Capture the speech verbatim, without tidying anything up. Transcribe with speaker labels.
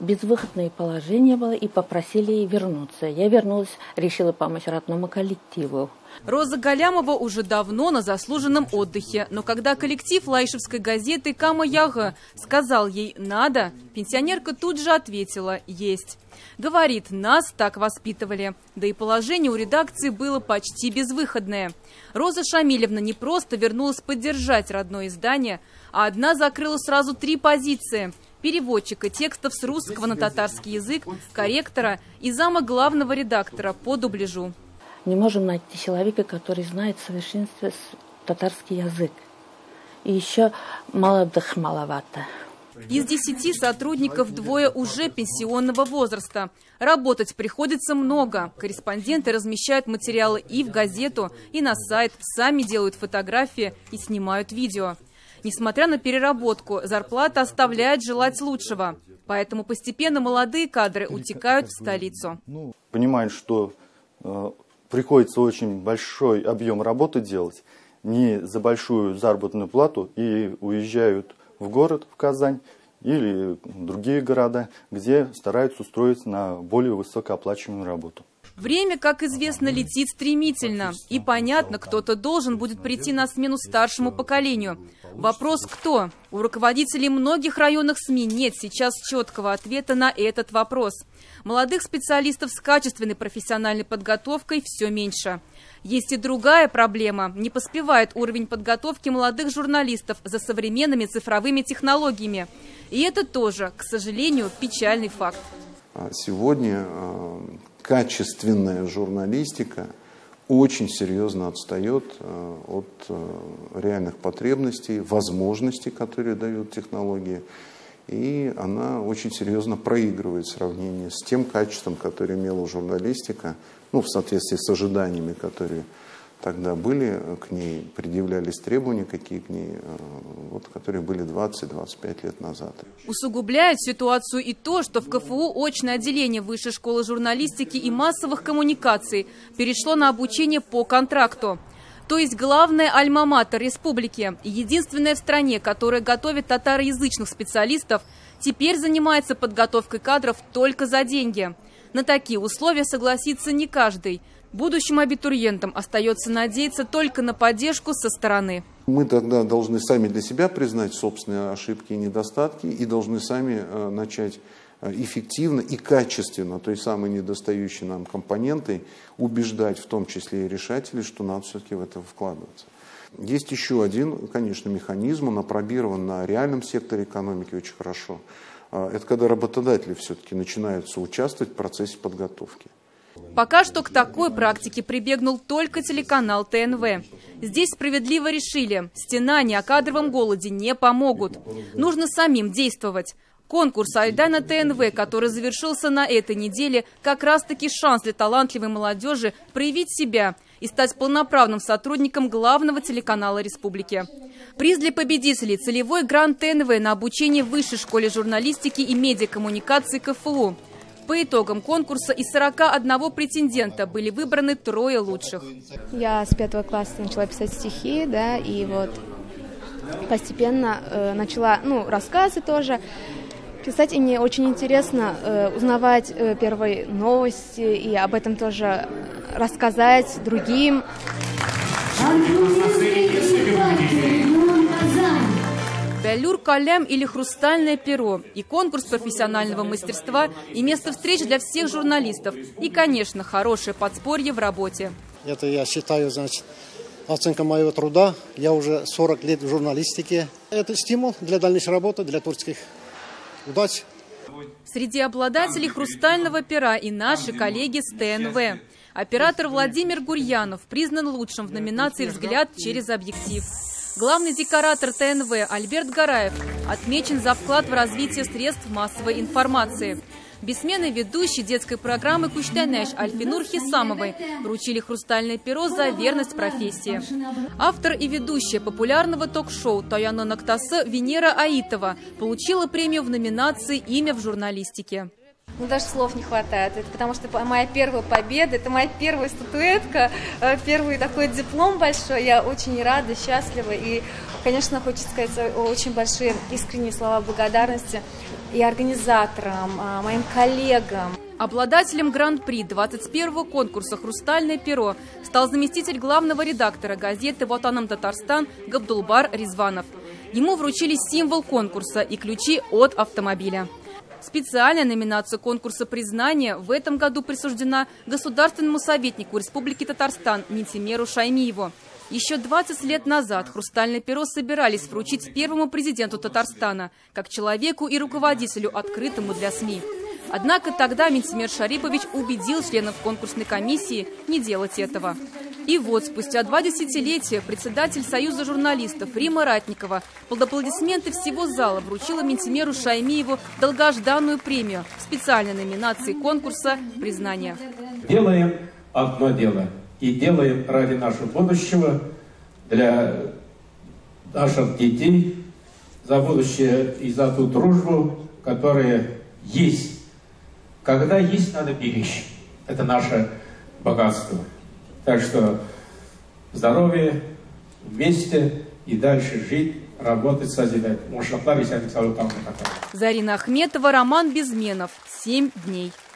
Speaker 1: безвыходное положение было и попросили вернуться. Я вернулась, решила помочь родному коллективу.
Speaker 2: Роза Галямова уже давно на заслуженном отдыхе. Но когда коллектив лаишевской газеты «Кама Яга» сказал ей «надо», пенсионерка тут же ответила «есть». Говорит, нас так воспитывали. Да и положение у редакции было почти безвыходное. Роза Шамилевна не просто вернулась поддержать родное издание, а одна закрыла сразу три позиции – переводчика текстов с русского на татарский язык, корректора и зама главного редактора по дубляжу.
Speaker 1: Не можем найти человека, который знает в совершенстве татарский язык. И еще молодых маловато.
Speaker 2: Из десяти сотрудников двое уже пенсионного возраста. Работать приходится много. Корреспонденты размещают материалы и в газету, и на сайт, сами делают фотографии и снимают видео. Несмотря на переработку, зарплата оставляет желать лучшего. Поэтому постепенно молодые кадры утекают в столицу.
Speaker 3: Понимают, что э, приходится очень большой объем работы делать, не за большую заработную плату, и уезжают в город, в Казань, или в другие города, где стараются устроиться на более высокооплачиваемую работу.
Speaker 2: Время, как известно, летит стремительно. И понятно, кто-то должен будет прийти на смену старшему поколению. Вопрос кто? У руководителей многих районных СМИ нет сейчас четкого ответа на этот вопрос. Молодых специалистов с качественной профессиональной подготовкой все меньше. Есть и другая проблема. Не поспевает уровень подготовки молодых журналистов за современными цифровыми технологиями. И это тоже, к сожалению, печальный факт.
Speaker 4: Сегодня качественная журналистика очень серьезно отстает от реальных потребностей, возможностей, которые дают технологии. И она очень серьезно проигрывает в сравнении с тем качеством, которое имела журналистика, ну, в соответствии с ожиданиями, которые тогда были к ней, предъявлялись требования, какие к ней, вот, которые были двадцать-двадцать пять лет назад.
Speaker 2: Усугубляет ситуацию и то, что в КФУ очное отделение Высшей школы журналистики и массовых коммуникаций перешло на обучение по контракту. То есть главная альма-матер республики и единственная в стране, которая готовит татароязычных специалистов, теперь занимается подготовкой кадров только за деньги. На такие условия согласится не каждый. Будущим абитуриентам остается надеяться только на поддержку со стороны.
Speaker 4: Мы тогда должны сами для себя признать собственные ошибки и недостатки и должны сами э, начать эффективно и качественно, той самой недостающей нам компонентой, убеждать в том числе и решателей, что надо все-таки в это вкладываться. Есть еще один, конечно, механизм, он опробирован на реальном секторе экономики очень хорошо. Это когда работодатели все-таки начинают участвовать в процессе подготовки.
Speaker 2: Пока что к такой практике прибегнул только телеканал ТНВ. Здесь справедливо решили, стенания о кадровом голоде не помогут. Нужно самим действовать. Конкурс «Айдана ТНВ», который завершился на этой неделе, как раз-таки шанс для талантливой молодежи проявить себя и стать полноправным сотрудником главного телеканала республики. Приз для победителей – целевой грант ТНВ на обучение в Высшей школе журналистики и медиакоммуникации КФУ. По итогам конкурса из сорока одного претендента были выбраны трое лучших.
Speaker 5: Я с пятого класса начала писать стихи, да, и вот постепенно э, начала, ну, рассказы тоже писать, и мне очень интересно э, узнавать э, первые новости и об этом тоже рассказать другим.
Speaker 2: Бялюр калям или хрустальное перо, и конкурс профессионального мастерства, и место встреч для всех журналистов, и, конечно, хорошее подспорье в работе.
Speaker 6: Это, я считаю, значит, оценка моего труда. Я уже сорок лет в журналистике. Это стимул для дальнейшей работы, для творческих удач.
Speaker 2: Среди обладателей хрустального пера и наши коллеги с ТНВ. Оператор Владимир Гурьянов признан лучшим в номинации «Взгляд через объектив». Главный декоратор ТНВ Альберт Гараев отмечен за вклад в развитие средств массовой информации. Бессменный ведущий детской программы «Куштанеш» Альфинур Хисамовой вручили хрустальное перо за верность профессии. Автор и ведущая популярного ток-шоу «Таяно Нактасы» Венера Аитова получила премию в номинации «Имя в журналистике».
Speaker 7: Ну, даже слов не хватает, это потому что моя первая победа, это моя первая статуэтка, первый такой диплом большой, я очень рада, счастлива, и, конечно, хочется сказать очень большие искренние слова благодарности и организаторам, моим коллегам.
Speaker 2: Обладателем гран-при двадцать первого конкурса «Хрустальное перо» стал заместитель главного редактора газеты «Ватаном Татарстан» Габдулбар Ризванов. Ему вручили символ конкурса и ключи от автомобиля. Специальная номинация конкурса признания в этом году присуждена государственному советнику Республики Татарстан Минтимеру Шаймиеву. Еще двадцать лет назад «Хрустальное перо» собирались вручить первому президенту Татарстана, как человеку и руководителю, открытому для СМИ. Однако тогда Минтимер Шарипович убедил членов конкурсной комиссии не делать этого. И вот, спустя два десятилетия председатель Союза журналистов Рима Ратникова под аплодисменты всего зала вручила Минтимеру Шаймиеву долгожданную премию в специальной номинации конкурса «Признание».
Speaker 8: Делаем одно дело. И делаем ради нашего будущего, для наших детей, за будущее и за ту дружбу, которая есть. Когда есть, надо беречь. Это наше богатство. Так что здоровье, вместе и дальше жить, работать, созидать.
Speaker 2: Зарина Ахметова, Роман Безменов. Семь дней.